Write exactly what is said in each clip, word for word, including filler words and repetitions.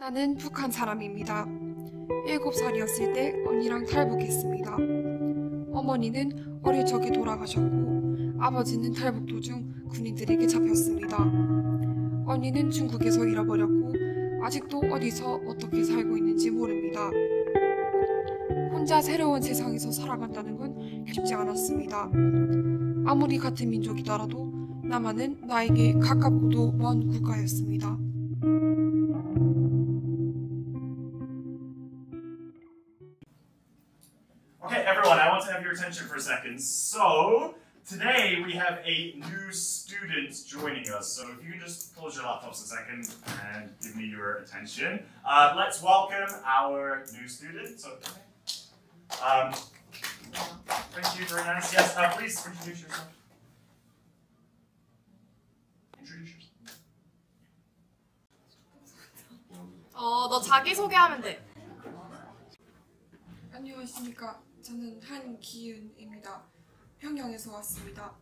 나는 북한 사람입니다. 일곱 살이었을 때 언니랑 탈북했습니다. 어머니는 어릴 적에 돌아가셨고 아버지는 탈북 도중 군인들에게 잡혔습니다. 언니는 중국에서 잃어버렸고 아직도 어디서 어떻게 살고 있는지 모릅니다. 혼자 새로운 세상에서 살아간다는 건 쉽지 않았습니다. 아무리 같은 민족이더라도 남한은 나에게 가깝고도 먼 국가였습니다. Okay, everyone, I want to have your attention for a second. So, today we have a new student joining us. So, if you can just close your laptops a second and give me your attention. Uh, let's welcome our new student. So, um, thank you, very nice. Yes, uh, please introduce yourself. Introduce yourself. 어, 너 자기소개하면 돼. 안녕하십니까. 저는 한기윤입니다. 평양에서 왔습니다.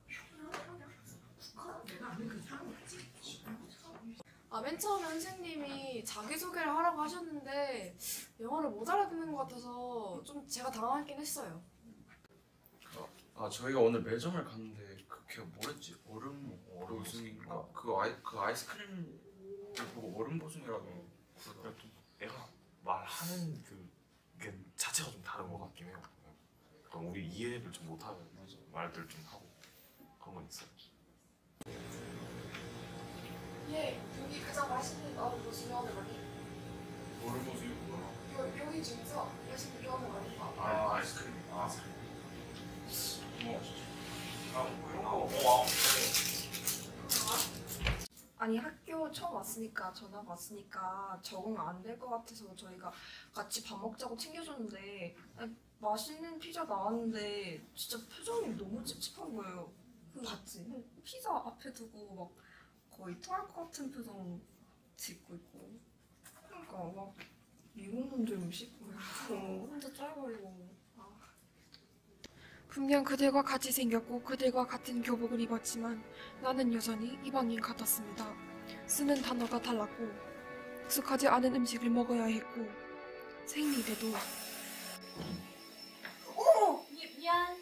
아, 맨 처음에 선생님이 자기소개를 하라고 하셨는데 영어를 못 알아듣는 것 같아서 좀 제가 당황하긴 했어요. 아, 저희가 오늘 매점을 갔는데 그게 뭐랬지? 얼음 얼음 보숭인가? 그 아이 그 아이스크림을 보고 얼음 보숭이라고 그러더라고. 내가 말하는 그 자체가 좀 다른 것 같긴 해요. 그러니까 우리 이해를 좀 못하는 말들 좀 하고 그런 건 있어요. 예, 여기 가장 맛있는 얼음 보숭이 어느 거니? 얼음 보숭이 뭐야? 요, 여기 중에서 맛있는 게 어느 거니? 아, 아이스크림. 아, 뭐? 아, 뭐 이런 거. 와. 아니 학교 처음 왔으니까 전학 왔으니까 적응 안 될 것 같아서 저희가 같이 밥 먹자고 챙겨줬는데 아니, 맛있는 피자 나왔는데 진짜 표정이 너무 찝찝한 거예요. 봤지? 피자 앞에 두고 막 거의 토할 것 같은 표정 짓고 있고 그러니까 막 미국 놈들 음식 어, 혼자 짤거리고 아. 분명 그들과 같이 생겼고 그들과 같은 교복을 입었지만 나는 여전히 이방인 같았습니다. 쓰는 단어가 달랐고 익숙하지 않은 음식을 먹어야 했고 생리대도 어머! 미, 미안.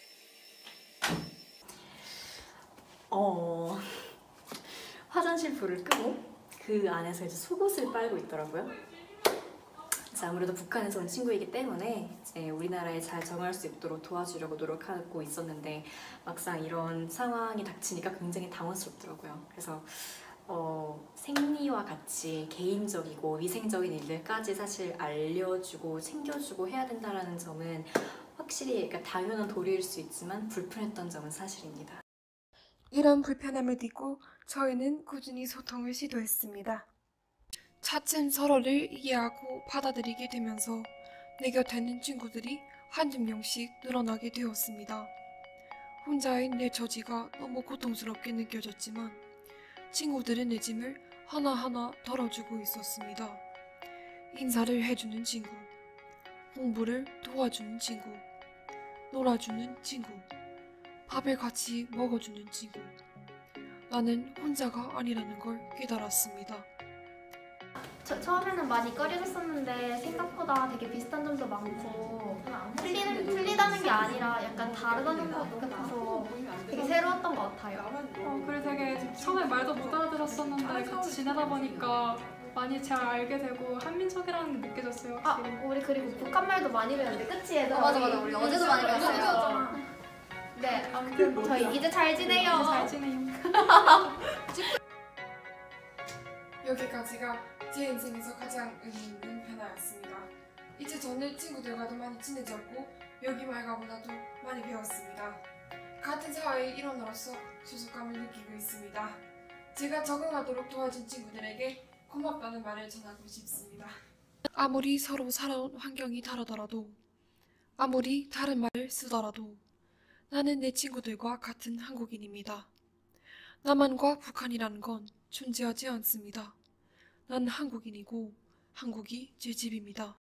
어 화장실 불을 끄고 그 안에서 이제 속옷을 빨고 있더라고요. 그래서 아무래도 북한에서 온 친구이기 때문에 이제 우리나라에 잘 적응할 수 있도록 도와주려고 노력하고 있었는데 막상 이런 상황이 닥치니까 굉장히 당황스럽더라고요. 그래서 어, 생리와 같이 개인적이고 위생적인 일들까지 사실 알려주고 챙겨주고 해야 된다는 점은 확실히 그러니까 당연한 도리일 수 있지만 불편했던 점은 사실입니다. 이런 불편함을 딛고 저희는 꾸준히 소통을 시도했습니다. 차츰 서로를 이해하고 받아들이게 되면서 내 곁에는 친구들이 한두 명씩 늘어나게 되었습니다. 혼자인 내 처지가 너무 고통스럽게 느껴졌지만 친구들은 내 짐을 하나하나 덜어주고 있었습니다. 인사를 해주는 친구, 공부를 도와주는 친구, 놀아주는 친구, 밥을 같이 먹어주는 친구. 나는 혼자가 아니라는 걸 깨달았습니다. 저, 처음에는 많이 꺼려졌었는데 생각보다 되게 비슷한 점도 많고 틀리는, 틀리다는 게 아니라 약간 다르다는 것 같아서 되게 새로웠던 것 같아요. 어, 그래 되게 처음에 말도 못 알아들었었는데 같이 지내다 보니까 많이 잘 알게 되고 한민족이라는 게 느껴졌어요. 아, 우리 그리고 북한 말도 많이 배웠는데 그치 얘들아? 어, 맞아 맞아 우리 어제도 많이 배웠어요. 네, 아무튼 저희 이제 잘 지내요. 잘 지내요. 여기까지가 제 인생에서 가장 의미 있는 변화였습니다. 이제 저는 친구들과도 많이 친해졌고 여기 말가보다도 많이 배웠습니다. 같은 사회의 일원으로서 소속감을 느끼고 있습니다. 제가 적응하도록 도와준 친구들에게 고맙다는 말을 전하고 싶습니다. 아무리 서로 살아온 환경이 다르더라도 아무리 다른 말을 쓰더라도 나는 내 친구들과 같은 한국인입니다. 남한과 북한이라는 건 존재하지 않습니다. 난 한국인이고 한국이 제 집입니다.